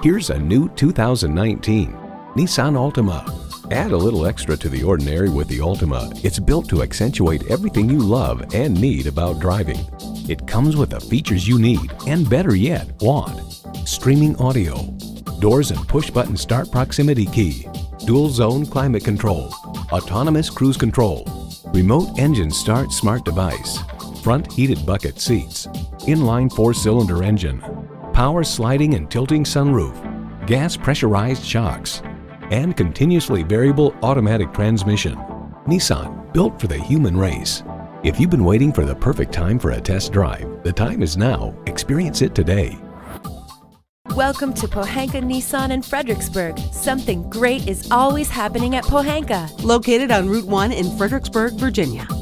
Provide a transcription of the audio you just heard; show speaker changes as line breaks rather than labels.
Here's a new 2019 Nissan Altima. Add a little extra to the ordinary with the Altima. It's built to accentuate everything you love and need about driving. It comes with the features you need and, better yet, want. Streaming audio, doors and push-button start proximity key, dual-zone climate control, autonomous cruise control, remote engine start smart device, front heated bucket seats, inline 4-cylinder engine, power sliding and tilting sunroof, gas pressurized shocks, and continuously variable automatic transmission. Nissan, built for the human race. If you've been waiting for the perfect time for a test drive, the time is now. Experience it today.
Welcome to Pohanka Nissan in Fredericksburg. Something great is always happening at Pohanka.
Located on Route 1 in Fredericksburg, Virginia.